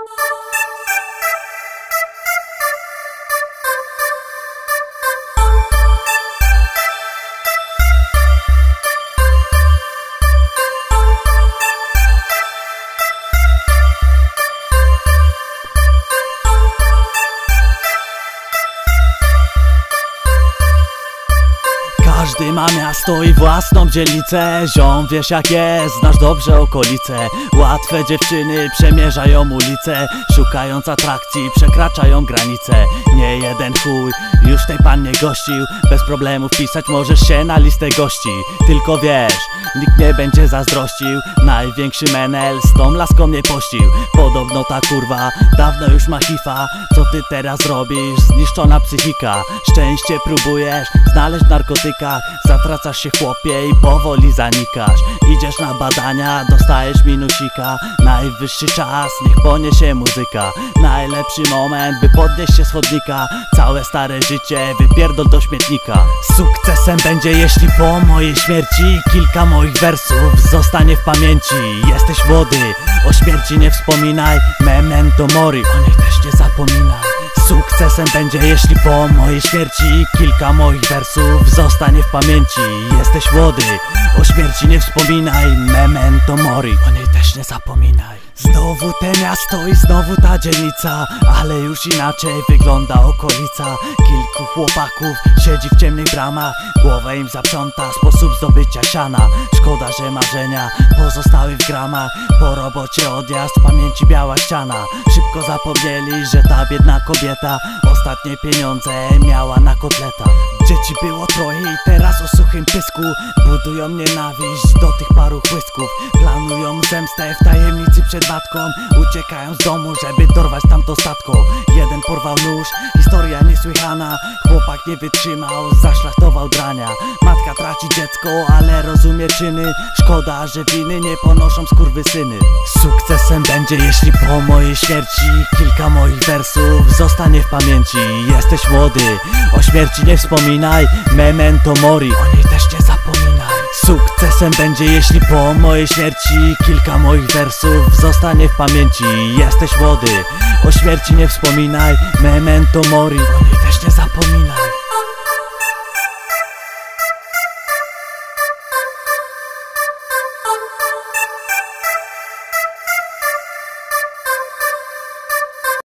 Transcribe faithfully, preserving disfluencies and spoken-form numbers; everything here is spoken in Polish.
Każdy ma miasto i własną dzielnicę. Ziom, wiesz jak jest, znasz dobrze okolice. Łatwe dziewczyny przemierzają ulice, szukając atrakcji, przekraczają granice. Nie jeden chuj już tej pannie gościł, bez problemu wpisać możesz się na listę gości. Tylko wiesz, nikt nie będzie zazdrościł, największy menel z tą laską mnie pościł. Podobno ta kurwa dawno już ma hifa. Co ty teraz robisz? Zniszczona psychika. Szczęście próbujesz znaleźć w narkotykach, zatracasz się chłopie i powoli zanikasz. Idziesz na badania, dostajesz minusika. Najwyższy czas, niech poniesie muzyka. Najlepszy moment, by podnieść się z chodnika. Całe stare życie wypierdol do śmietnika. Sukcesem będzie, jeśli po mojej śmierci kilka moich wersów zostanie w pamięci. Jesteś młody, o śmierci nie wspominaj. Memento mori, o niej też nie zapominaj. Sukcesem będzie, jeśli po mojej śmierci kilka moich wersów zostanie w pamięci. Jesteś młody, o śmierci nie wspominaj. Memento mori, o niej też nie zapominaj. Znowu te miasto i znowu ta dzielnica, ale już inaczej wygląda okolica. Kilku chłopaków siedzi w ciemnych bramach, głowę im zaprząta sposób zdobycia siana. Szkoda, że marzenia pozostały w gramach. Po robocie odjazd, w pamięci biała ściana. Szybko zapomnieli, że ta biedna kobieta ostatnie pieniądze miała na kotleta. Dzieci było troje i teraz o suchym pysku budują nienawiść do tych paru chłysków. Planują zemstę w tajemnicy przed matką, uciekają z domu, żeby dorwać tamto statko. Jeden porwał nóż, historia niesłychana. Chłopak nie wytrzymał, zaszlachtował drania. Matka traci dziecko, ale rozumie czyny. Szkoda, że winy nie ponoszą skurwysyny. Sukcesem będzie, jeśli po mojej śmierci kilka moich wersów zostanie w pamięci. Jesteś młody, o śmierci nie wspominaj. Memento mori, o niej też nie zapominaj. Sukcesem będzie, jeśli po mojej śmierci kilka moich wersów zostanie w pamięci. Jesteś młody, o śmierci nie wspominaj. Memento mori, o niej